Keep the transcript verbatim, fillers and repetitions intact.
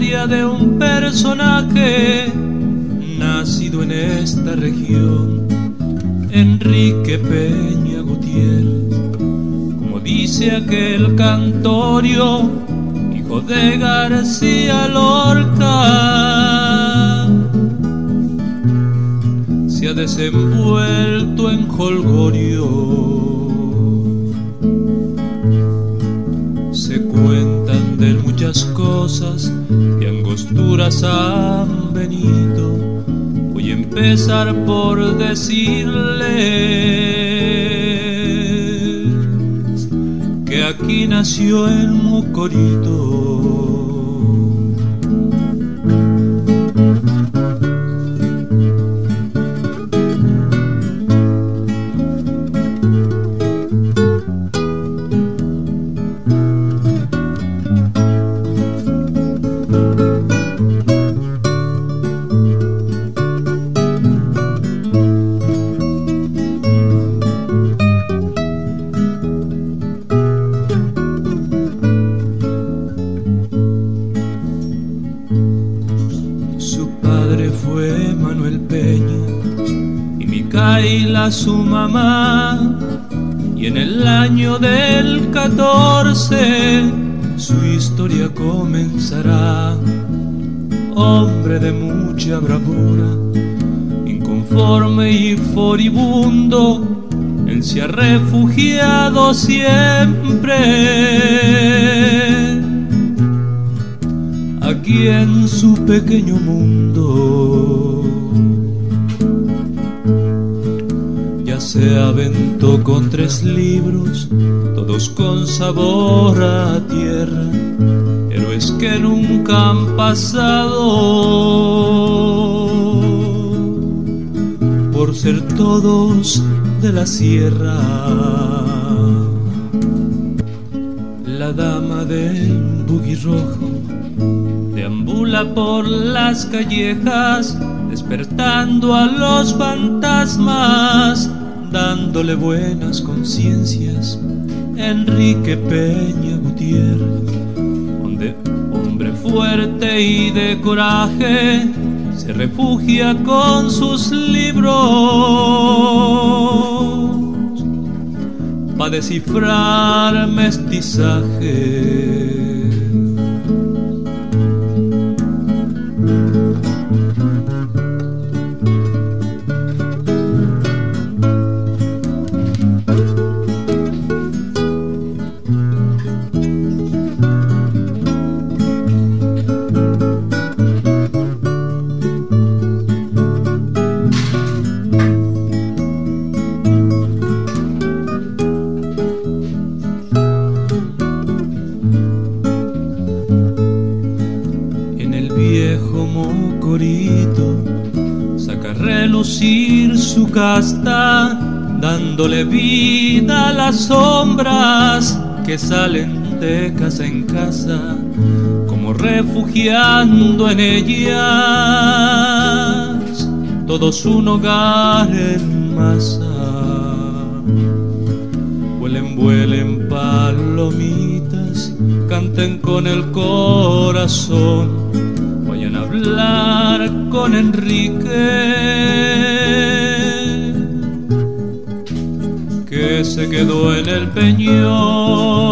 historia de un personaje nacido en esta región, Enrique Peña Gutiérrez. Como dice aquel cantorio, hijo de García Lorca, se ha desenvuelto en jolgorio. Se cuentan de él muchas cosas y angosturas han venido. Voy a empezar por decirles que aquí nació el Mocorito. A su mamá, y en el año del catorce su historia comenzará. Hombre de mucha bravura, inconforme y furibundo, él se ha refugiado siempre aquí en su pequeño mundo. Se aventó con tres libros, todos con sabor a tierra, héroes que nunca han pasado por ser todos de la sierra. La dama del buggy rojo deambula por las callejas, despertando a los fantasmas, dándole buenas conciencias. Enrique Peña Gutiérrez, donde hombre fuerte y de coraje se refugia con sus libros para descifrar mestizaje. Su casta, dándole vida a las sombras que salen de casa en casa, como refugiando en ellas todos un hogar en masa. Vuelen, vuelen palomitas, canten con el corazón, vayan a hablar con Enrique, que se quedó en el peñón.